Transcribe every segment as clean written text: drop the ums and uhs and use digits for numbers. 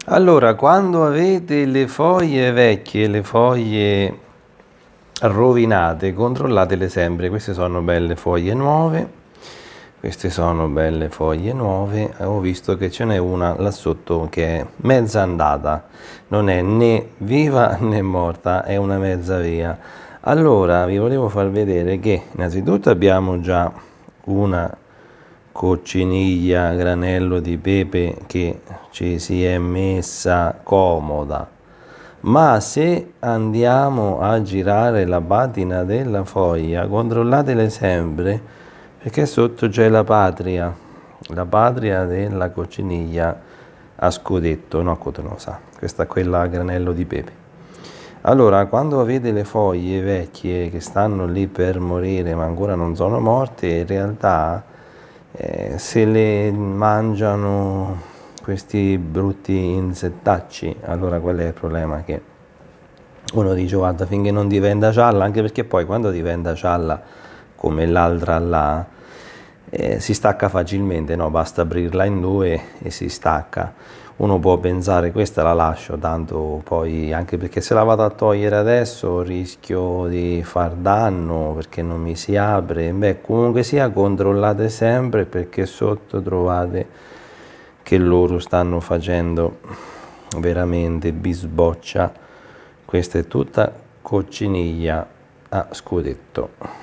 Allora, quando avete le foglie vecchie, le foglie rovinate, controllatele sempre. Queste sono belle foglie nuove, queste sono belle foglie nuove. Ho visto che ce n'è una là sotto che è mezza andata, non è né viva né morta, è una mezza via. Allora vi volevo far vedere che innanzitutto abbiamo già una cocciniglia granello di pepe che ci si è messa comoda, ma se andiamo a girare la patina della foglia, controllatele sempre, perché sotto c'è la patria della cocciniglia a scudetto, no cotonosa, questa è quella a granello di pepe. Allora, quando avete le foglie vecchie che stanno lì per morire ma ancora non sono morte, in realtà se le mangiano questi brutti insettacci. Allora qual è il problema? Che uno dice guarda, finché non diventa gialla, anche perché poi quando diventa gialla come l'altra là si stacca facilmente, no? Basta aprirla in due e si stacca. Uno può pensare questa la lascio, tanto poi, anche perché se la vado a togliere adesso rischio di far danno perché non mi si apre. Beh, comunque sia, controllate sempre, perché sotto trovate che loro stanno facendo veramente bisboccia. Questa è tutta cocciniglia a scudetto.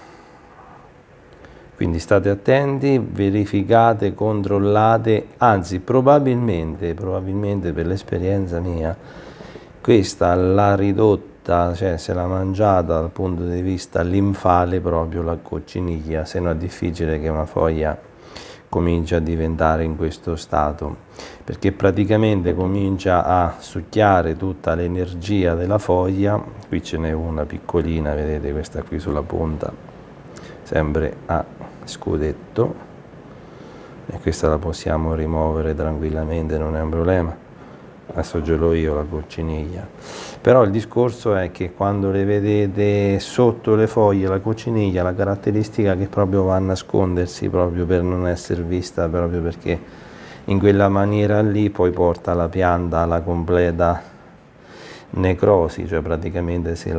Quindi state attenti, verificate, controllate, anzi probabilmente per l'esperienza mia, questa l'ha ridotta, cioè se l'ha mangiata dal punto di vista linfale proprio la cocciniglia, se no è difficile che una foglia comincia a diventare in questo stato, perché praticamente comincia a succhiare tutta l'energia della foglia. Qui ce n'è una piccolina, vedete, questa qui sulla punta, sempre a scudetto, e questa la possiamo rimuovere tranquillamente, non è un problema. Adesso ce l'ho io la cocciniglia, però il discorso è che quando le vedete sotto le foglie la cocciniglia, la caratteristica è che proprio va a nascondersi proprio per non essere vista, proprio perché in quella maniera lì poi porta la pianta alla completa necrosi, cioè praticamente se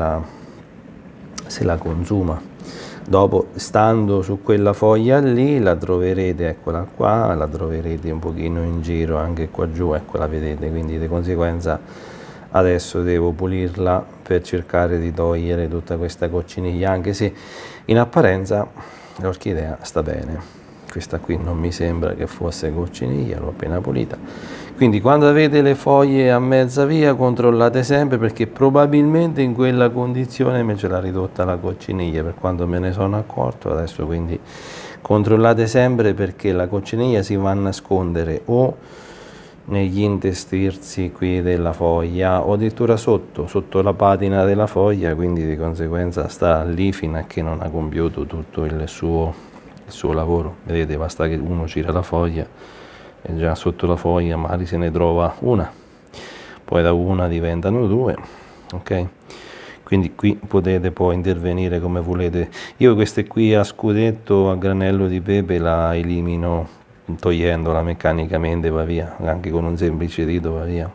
la consuma. Dopo, stando su quella foglia lì, la troverete, eccola qua, la troverete un pochino in giro anche qua giù, ecco, la vedete, quindi di conseguenza adesso devo pulirla per cercare di togliere tutta questa cocciniglia, anche se in apparenza l'orchidea sta bene. Questa qui non mi sembra che fosse cocciniglia, l'ho appena pulita. Quindi quando avete le foglie a mezza via, controllate sempre, perché probabilmente in quella condizione me ce l'ha ridotta la cocciniglia, per quanto me ne sono accorto adesso. Quindi controllate sempre, perché la cocciniglia si va a nascondere o negli interstirzi qui della foglia o addirittura sotto la patina della foglia, quindi di conseguenza sta lì fino a che non ha compiuto tutto il suo lavoro. Vedete, basta che uno gira la foglia e già sotto la foglia magari se ne trova una, poi da una diventano due, ok? Quindi qui potete poi intervenire come volete. Io queste qui a scudetto, a granello di pepe, la elimino togliendola meccanicamente, va via, anche con un semplice dito va via.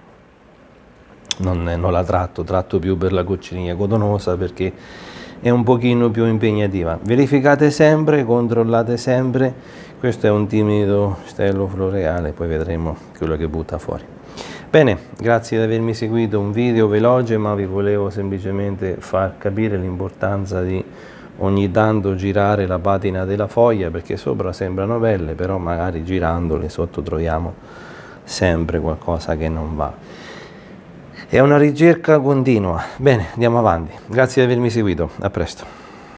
Non la tratto più per la cocciniglia cotonosa, perché è un pochino più impegnativa. Verificate sempre, controllate sempre. Questo è un timido stello floreale, poi vedremo quello che butta fuori. Bene, grazie di avermi seguito, un video veloce, ma vi volevo semplicemente far capire l'importanza di ogni tanto girare la patina della foglia, perché sopra sembrano belle, però magari girandole sotto troviamo sempre qualcosa che non va. È una ricerca continua. Bene, andiamo avanti. Grazie di avermi seguito. A presto.